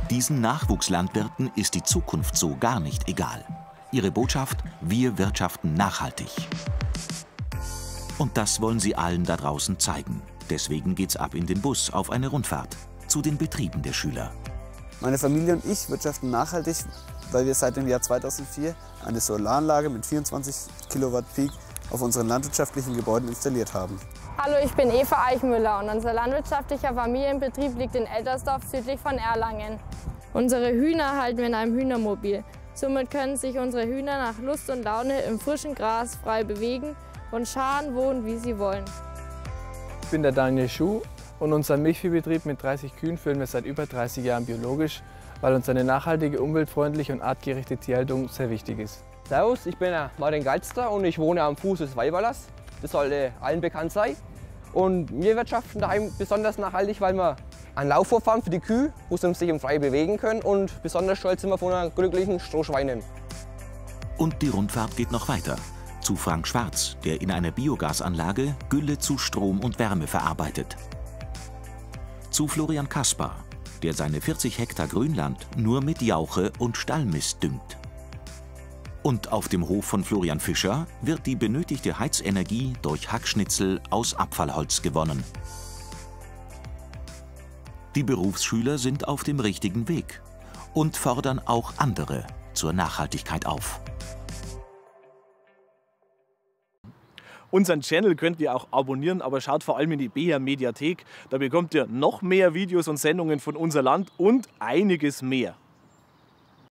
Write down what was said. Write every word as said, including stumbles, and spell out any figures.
Diesen Nachwuchslandwirten ist die Zukunft so gar nicht egal. Ihre Botschaft: Wir wirtschaften nachhaltig. Und das wollen sie allen da draußen zeigen. Deswegen geht's ab in den Bus auf eine Rundfahrt zu den Betrieben der Schüler. Meine Familie und ich wirtschaften nachhaltig, weil wir seit dem Jahr zweitausendvier eine Solaranlage mit vierundzwanzig Kilowatt Peak auf unseren landwirtschaftlichen Gebäuden installiert haben. Hallo, ich bin Eva Eichmüller und unser landwirtschaftlicher Familienbetrieb liegt in Eltersdorf südlich von Erlangen. Unsere Hühner halten wir in einem Hühnermobil. Somit können sich unsere Hühner nach Lust und Laune im frischen Gras frei bewegen und scharen, wo und wie sie wollen. Ich bin der Daniel Schuh und unseren Milchviehbetrieb mit dreißig Kühen führen wir seit über dreißig Jahren biologisch, weil uns eine nachhaltige, umweltfreundliche und artgerechte Tierhaltung sehr wichtig ist. Servus, ich bin der Martin Galster und ich wohne am Fuß des Weiberlers. Das sollte allen bekannt sein. Und wir wirtschaften daheim besonders nachhaltig, weil wir einen Laufhof haben für die Kühe, wo sie sich im Freien bewegen können. Und besonders stolz sind wir von einer glücklichen Strohschweinen. Und die Rundfahrt geht noch weiter. Zu Frank Schwarz, der in einer Biogasanlage Gülle zu Strom und Wärme verarbeitet. Zu Florian Kaspar, der seine vierzig Hektar Grünland nur mit Jauche und Stallmist düngt. Und auf dem Hof von Florian Fischer wird die benötigte Heizenergie durch Hackschnitzel aus Abfallholz gewonnen. Die Berufsschüler sind auf dem richtigen Weg und fordern auch andere zur Nachhaltigkeit auf. Unseren Channel könnt ihr auch abonnieren, aber schaut vor allem in die B R Mediathek. Da bekommt ihr noch mehr Videos und Sendungen von unser Land und einiges mehr.